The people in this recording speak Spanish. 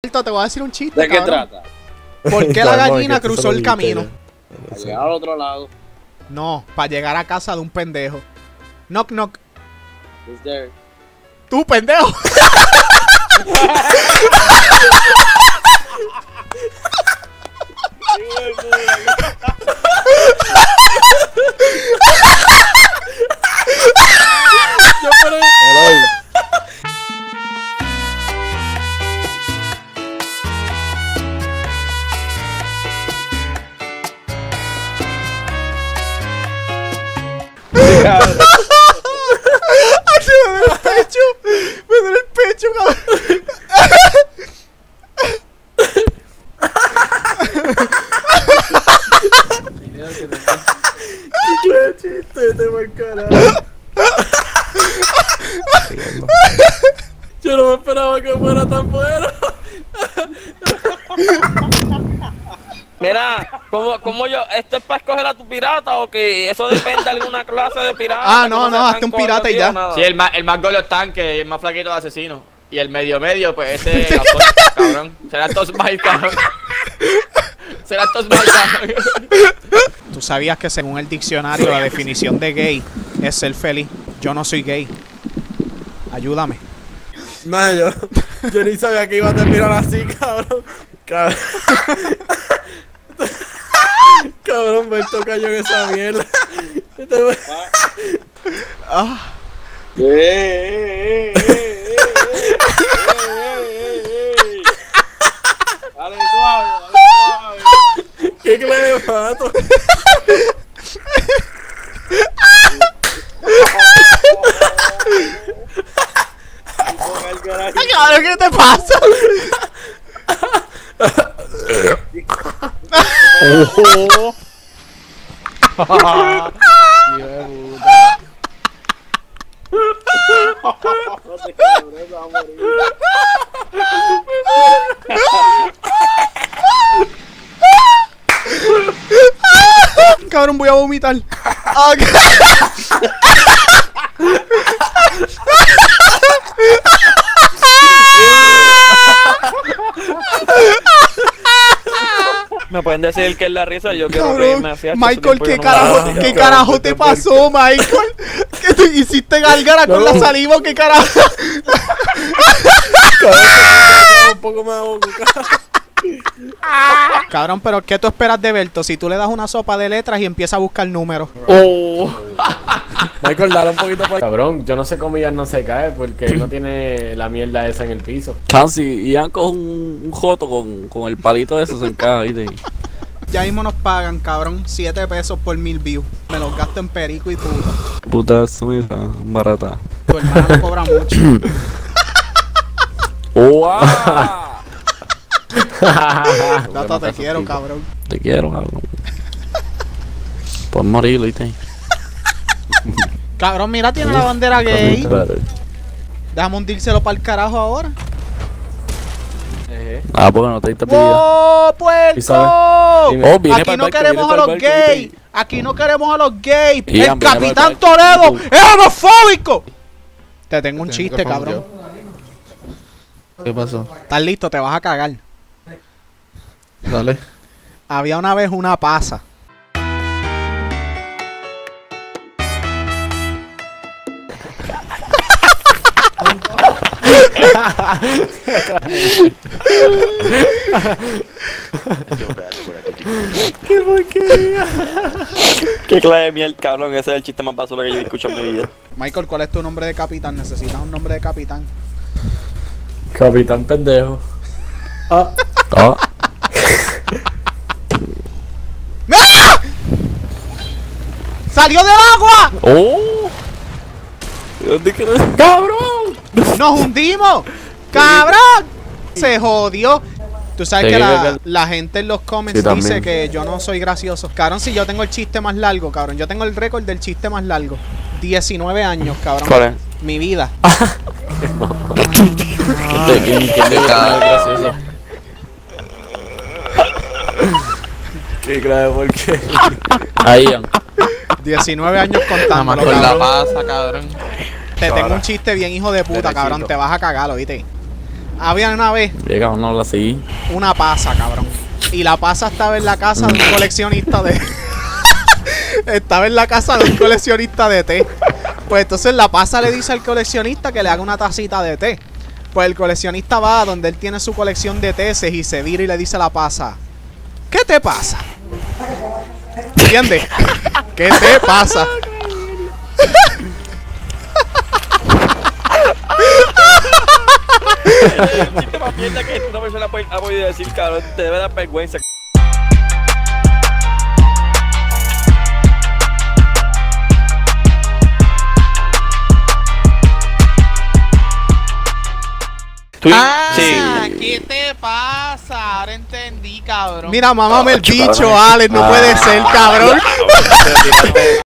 Te voy a decir un chiste, ¿De qué cabrón. trata? ¿Por qué la gallina cruzó el camino? Al llegar al otro lado. No, para llegar a casa de un pendejo. Knock, knock. Who's there? ¡Tú, pendejo! ¡Ay, me duele el pecho! ¡Me duele el pecho, cabrón! ¡Qué chiste te va a encarar! Yo no me esperaba que fuera tan bueno. Mira, ¿cómo yo? ¿Esto es para escoger a tu pirata o que eso depende de alguna clase de pirata? Ah, no, no, hazte un pirata y ya. Sí, el más gordo es tanque y el más flaquito es asesino. Y el medio, pues ese es cabrón. Serán todos Mike, cabrón. Serán todos Mike, cabrón. ¿Tú sabías que según el diccionario la definición de gay es ser feliz? Yo no soy gay. Ayúdame. No, yo ni sabía que iba a terminar así, cabrón. Cabrón, Berto cayó en esa mierda. Ah. Dale suave, dale suave. ¿Qué clase de pato? ¡Ay, cabrón, qué te pasa! Cabrón, voy a vomitar. Me pueden decir que es la risa, yo quiero Cabrón, reírme así. Michael, ¿qué carajo te pasó, Michael? ¿Qué te hiciste gárgara con la saliva o qué carajo? Un poco más boca. Cabrón, pero ¿qué tú esperas de Berto si tú le das una sopa de letras y empieza a buscar números? Michael, dale un poquito para. Cabrón, yo no sé cómo Ian no se cae porque no tiene la mierda esa en el piso. Casi, Ian coge un joto con el palito de eso, se encaja, ¿viste? Ya mismo nos pagan, cabrón, 7 pesos por 1000 views. Me los gasto en perico y puta. Puta, eso me está barata. Tu hermano cobra mucho. ¡Wow! Gato, te quiero, cabrón. Te quiero, cabrón. Puedes morir, ¿viste? Cabrón, mira, tiene la bandera gay. Espérate. Déjame hundírselo para el carajo ahora. Ah, porque no te diste vida. ¡Oh, puerco! Oh, viene Aquí pa'l no barco, queremos viene a pa'l los barco, gays. ¿viste? Aquí no queremos a los gays. Ian, El viene pa'l Capitán barco. Toledo es homofóbico. Te tengo un chiste, cabrón. ¿Qué pasó? ¿Estás listo? Te vas a cagar. Dale. Había una vez una pasa. ¡Qué porquería! ¿Qué clase de miel, cabrón? Ese es el chiste más basura que yo he escuchado en mi vida. Michael, ¿cuál es tu nombre de capitán? Necesitas un nombre de capitán. Capitán pendejo. Ah. ¡Ah! ¡Salió del agua! ¡Oh! ¿Dónde quedó? ¡Cabrón! ¡Nos hundimos! ¡Cabrón! Se jodió. Tú sabes que la gente en los comments Sí, dice también. que yo no soy gracioso. Cabrón, si yo tengo el chiste más largo, cabrón. Yo tengo el récord del chiste más largo. 19 años, cabrón. ¿Cuál es? Mi vida. ¿Quién le cae gracioso? ¿Qué clase por qué? Ahí, Ian. 19 años contando. Con la pasa, cabrón. Te tengo un chiste bien hijo de puta, cabrón. Te vas a cagar, ¿oíste? había una vez Llega uno habla así. una pasa, cabrón. Y la pasa estaba en la casa de un coleccionista de... estaba en la casa de un coleccionista de té. Pues entonces la pasa le dice al coleccionista que le haga una tacita de té. Pues el coleccionista va a donde él tiene su colección de teces y se vira y le dice a la pasa: ¿qué te pasa? ¿Entiendes? ¿Qué te pasa? El chiste más mierda que una persona ha podido decir, cabrón, te debe dar vergüenza. Ah, ¿qué te pasa? Ahora entendí, cabrón. Mira, mámame el bicho, Alex, no puede ser, cabrón.